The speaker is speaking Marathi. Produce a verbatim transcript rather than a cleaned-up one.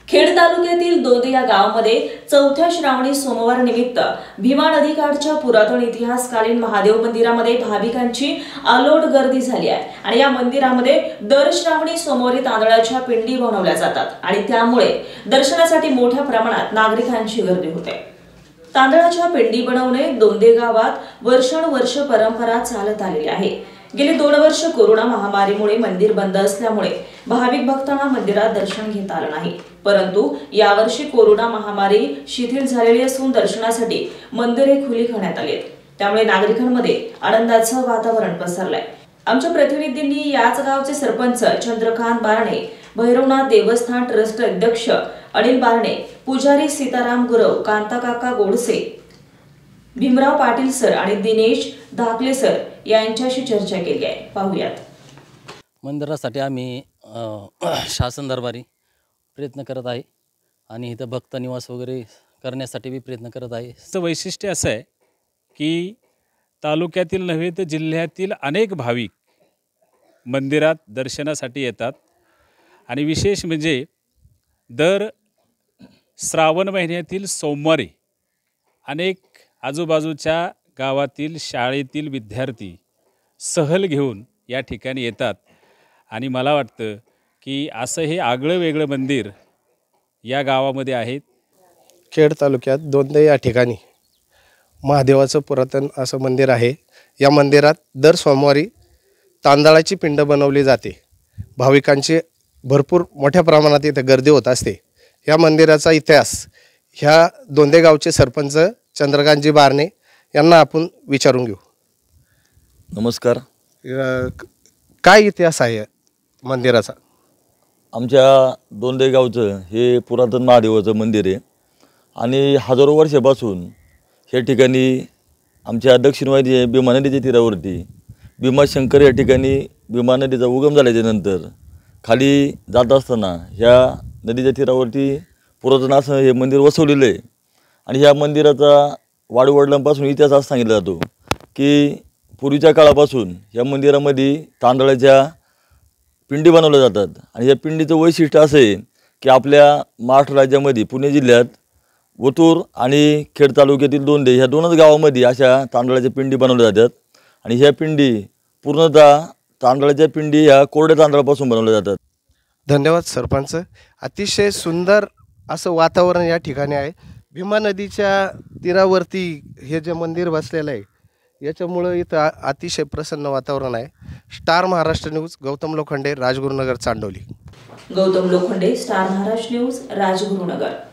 खेड तालुक्यातील दोद या गावामध्ये चौथ्या श्रावणी सोमवार निमित्त भीमा नदीकाठच्या पुरातन इतिहासकालीन महादेव मंदिरामध्ये भाविकांची अलोट गर्दी झाली आहे आणि या मंदिरामध्ये दर श्रावणी सोमवारी तांदळाच्या पिंडी बनवल्या जातात आणि त्यामुळे दर्शनासाठी मोठ्या प्रमाणात नागरिकांची गर्दी होते। तांदळाच्या पिंडी बनवणे दोंदे गावात वर्षानुवर्ष परंपरा चालत आलेली आहे। गेली दोन वर्ष कोरोना महामारीमुळे मंदिर बंद असल्यामुळे भाविक भक्तांना मंदिरात दर्शन घेता आलं नाही, परंतु यावर्षी कोरोना महामारी शिथिल झालेली असून दर्शनासाठी मंदिरे खुली करण्यात आली आहेत। त्यामुळे नागरिकांमध्ये आनंदाचं वातावरण पसरलंय। आमच्या प्रतिनिधींनी याच गावचे सरपंच चंद्रकांत बारणे, भैरवनाथ देवस्थान ट्रस्ट अध्यक्ष अनिल बारणे, पुजारी सीताराम गुरव, कांताकाका गोडसे, भीमराव पाटील सर आणि दिनेश धाकले सर यांच्याशी चर्चा केली आहे। पाहूयात। मंदिरासाठी आम्ही शासन दरबारी प्रयत्न करत आहे आणि इथं भक्त निवास वगैरे करण्यासाठी भी प्रयत्न करत आहे। त्याचं वैशिष्ट्य असं आहे की तालुक्यातील नव्हे तर जिल्ह्यातील अनेक भाविक मंदिरात दर्शनासाठी येतात आणि विशेष म्हणजे दर श्रावण महिन्यातील सोमवारी अनेक आजूबाजूच्या गावातील शाळेतील विद्यार्थी सहल घेऊन या ठिकाणी येतात आणि मला वाटतं की असं हे आगळं वेगळं मंदिर या गावामध्ये आहे। खेड तालुक्यात दोंदे या ठिकाणी महादेवाचं पुरातन असं मंदिर आहे। या मंदिरात दर सोमवारी तांदळाची पिंड बनवली जाते। भाविकांची भरपूर मोठ्या प्रमाणात इथे गर्दी होत असते। या मंदिराचा इतिहास ह्या दोंदे गावचे सरपंच चंद्रकांतजी बारणे यांना आपण विचारून घेऊ। नमस्कार। काय इतिहास आहे मंदिराचा? आमच्या दोंदे गावचं हे पुरातन महादेवाचं मंदिर आहे आणि हजारो वर्षापासून या ठिकाणी आमच्या दक्षिणवादी भीमा नदीच्या तीरावरती भीमाशंकर या ठिकाणी भीमा नदीचा उगम झाल्याच्यानंतर खाली जात असताना ह्या नदीच्या तीरावरती पुरातन असं हे मंदिर वसवलेलं आहे आणि ह्या मंदिराचा वाडवडिलांपासून इतिहास असा सांगितला जातो की पूर्वीच्या काळापासून या मंदिरामध्ये तांदळाच्या पिंडी बनवल्या जातात आणि या पिंडीचं वैशिष्ट्य असं आहे की आपल्या महाराष्ट्र राज्यामध्ये पुणे जिल्ह्यात ओतूर आणि खेड तालुक्यातील दोंदे ह्या दोनच गावामध्ये अशा तांदळाच्या पिंडी बनवल्या जातात आणि ह्या पिंडी पूर्णतः तांदळाच्या पिंडी ह्या कोरड्या तांदळापासून बनवल्या जातात। धन्यवाद सरपंच। अतिशय सुंदर असं वातावरण या ठिकाणी आहे। भीमा नदीच्या तीरावरती हे जे मंदिर बसलेलं आहे याच्यामुळं इथं अतिशय प्रसन्न वातावरण आहे। Star Maharashtra news, Gautam Lokhande, Rajgurunagar, Chandoli. Gautam Lokhande, star Maharashtra news, Rajgurunagar.